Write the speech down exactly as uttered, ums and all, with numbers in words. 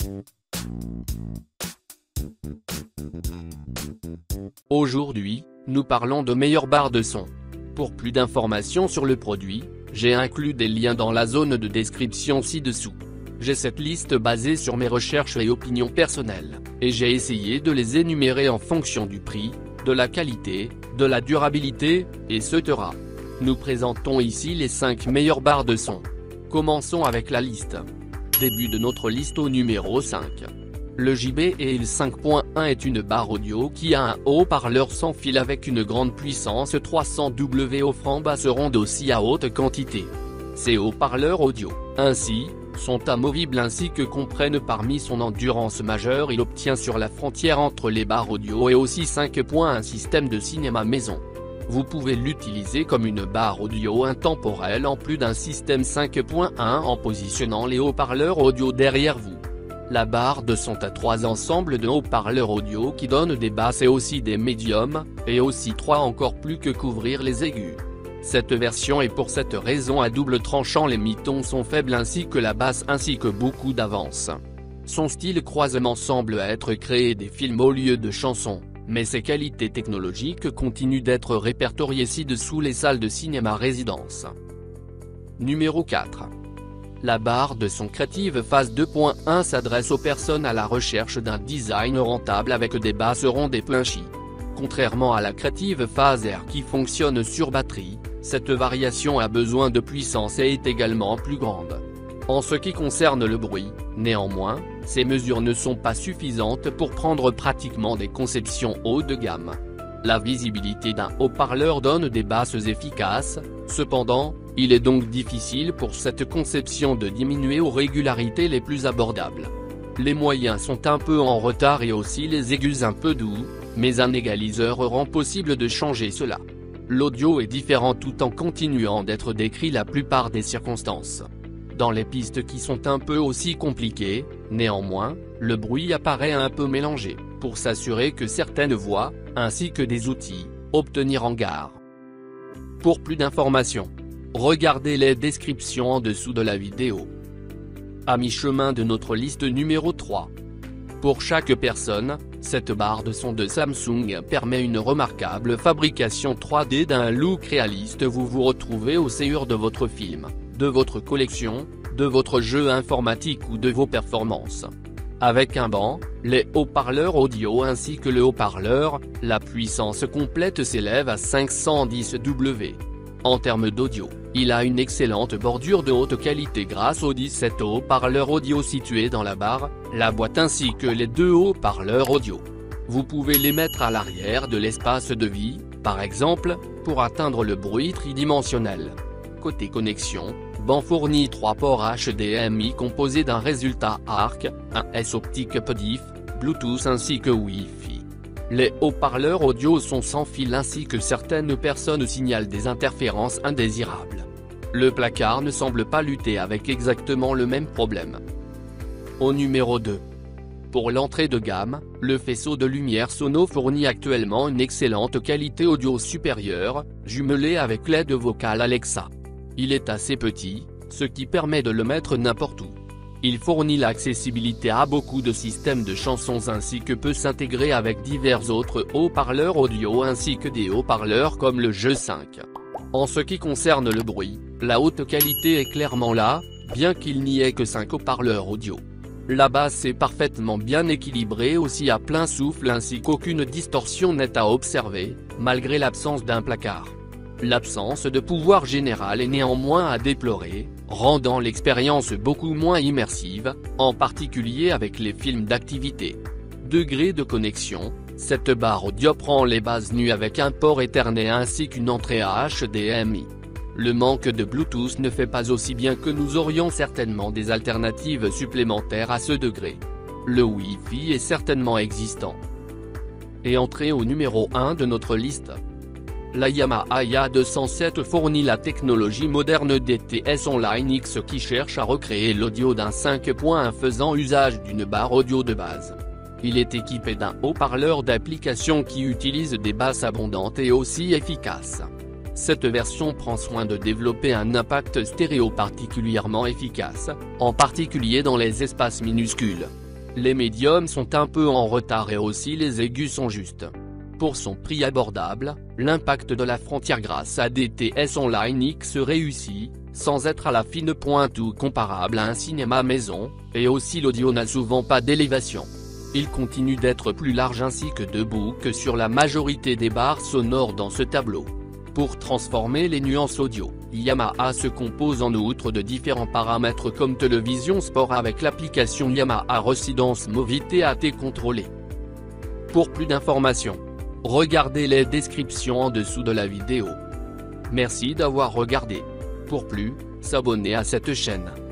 Aujourd'hui, nous parlons de meilleure barre de son. Pour plus d'informations sur le produit, j'ai inclus des liens dans la zone de description ci-dessous. J'ai cette liste basée sur mes recherches et opinions personnelles, et j'ai essayé de les énumérer en fonction du prix, de la qualité, de la durabilité, et cetera. Nous présentons ici les cinq meilleures barres de son. Commençons avec la liste. Début de notre liste au numéro cinq. Le J B E L cinq point un est une barre audio qui a un haut-parleur sans fil avec une grande puissance trois cents watts offrant basse ronde aussi à haute quantité. Ces haut-parleurs audio, ainsi, sont amovibles ainsi que comprennent parmi son endurance majeure. Il obtient sur la frontière entre les barres audio et aussi cinq point un système de cinéma maison. Vous pouvez l'utiliser comme une barre audio intemporelle en plus d'un système cinq point un en positionnant les haut-parleurs audio derrière vous. La barre de son a trois ensembles de haut-parleurs audio qui donnent des basses et aussi des médiums, et aussi trois encore plus que couvrir les aigus. Cette version est pour cette raison à double tranchant, les mi-tons sont faibles ainsi que la basse ainsi que beaucoup d'avance. Son style croisement semble être créer des films au lieu de chansons, mais ses qualités technologiques continuent d'être répertoriées ci-dessous les salles de cinéma résidence. Numéro quatre. La barre de son Creative Phase deux point un s'adresse aux personnes à la recherche d'un design rentable avec des basses rondes et punchy. Contrairement à la Creative Phase R qui fonctionne sur batterie, cette variation a besoin de puissance et est également plus grande. En ce qui concerne le bruit, néanmoins, ces mesures ne sont pas suffisantes pour prendre pratiquement des conceptions haut de gamme. La visibilité d'un haut-parleur donne des basses efficaces, cependant, il est donc difficile pour cette conception de diminuer aux régularités les plus abordables. Les moyens sont un peu en retard et aussi les aigus un peu doux, mais un égaliseur rend possible de changer cela. L'audio est différent tout en continuant d'être décrit la plupart des circonstances. Dans les pistes qui sont un peu aussi compliquées, néanmoins, le bruit apparaît un peu mélangé, pour s'assurer que certaines voix, ainsi que des outils, obtenir en gare. Pour plus d'informations, regardez les descriptions en dessous de la vidéo. À mi-chemin de notre liste numéro trois. Pour chaque personne, cette barre de son de Samsung permet une remarquable fabrication trois D d'un look réaliste. Vous vous retrouvez au cœur de votre film, de votre collection, de votre jeu informatique ou de vos performances. Avec un banc, les haut-parleurs audio ainsi que le haut-parleur, la puissance complète s'élève à cinq cent dix watts. En termes d'audio, il a une excellente bordure de haute qualité grâce aux dix-sept haut-parleurs audio situés dans la barre, la boîte ainsi que les deux haut-parleurs audio. Vous pouvez les mettre à l'arrière de l'espace de vie, par exemple, pour atteindre le bruit tridimensionnel. Côté connexion, banc fournit trois ports H D M I composés d'un résultat A R C, un S optique P D I F, Bluetooth ainsi que Wi-Fi. Les haut-parleurs audio sont sans fil ainsi que certaines personnes signalent des interférences indésirables. Le placard ne semble pas lutter avec exactement le même problème. Au numéro deux. Pour l'entrée de gamme, le faisceau de lumière Sono fournit actuellement une excellente qualité audio supérieure, jumelée avec l'aide vocale Alexa. Il est assez petit, ce qui permet de le mettre n'importe où. Il fournit l'accessibilité à beaucoup de systèmes de chansons ainsi que peut s'intégrer avec divers autres haut-parleurs audio ainsi que des haut-parleurs comme le G cinq. En ce qui concerne le bruit, la haute qualité est clairement là, bien qu'il n'y ait que cinq haut-parleurs audio. La basse est parfaitement bien équilibrée aussi à plein souffle ainsi qu'aucune distorsion n'est à observer, malgré l'absence d'un placard. L'absence de pouvoir général est néanmoins à déplorer, rendant l'expérience beaucoup moins immersive, en particulier avec les films d'activité. Degré de connexion, cette barre audio prend les bases nues avec un port Ethernet ainsi qu'une entrée à H D M I. Le manque de Bluetooth ne fait pas aussi bien que nous aurions certainement des alternatives supplémentaires à ce degré. Le Wi-Fi est certainement existant. Et entrée au numéro un de notre liste. La Yamaha Y A deux cent sept fournit la technologie moderne D T S Online X qui cherche à recréer l'audio d'un cinq point un faisant usage d'une barre audio de base. Il est équipé d'un haut-parleur d'application qui utilise des basses abondantes et aussi efficaces. Cette version prend soin de développer un impact stéréo particulièrement efficace, en particulier dans les espaces minuscules. Les médiums sont un peu en retard et aussi les aigus sont justes. Pour son prix abordable, l'impact de la frontière grâce à D T S Online X réussit, sans être à la fine pointe ou comparable à un cinéma maison, et aussi l'audio n'a souvent pas d'élévation. Il continue d'être plus large ainsi que debout que sur la majorité des barres sonores dans ce tableau. Pour transformer les nuances audio, Yamaha se compose en outre de différents paramètres comme télévision sport avec l'application Yamaha Residence Movie A T contrôlée. Pour plus d'informations, regardez les descriptions en dessous de la vidéo. Merci d'avoir regardé. Pour plus, s'abonner à cette chaîne.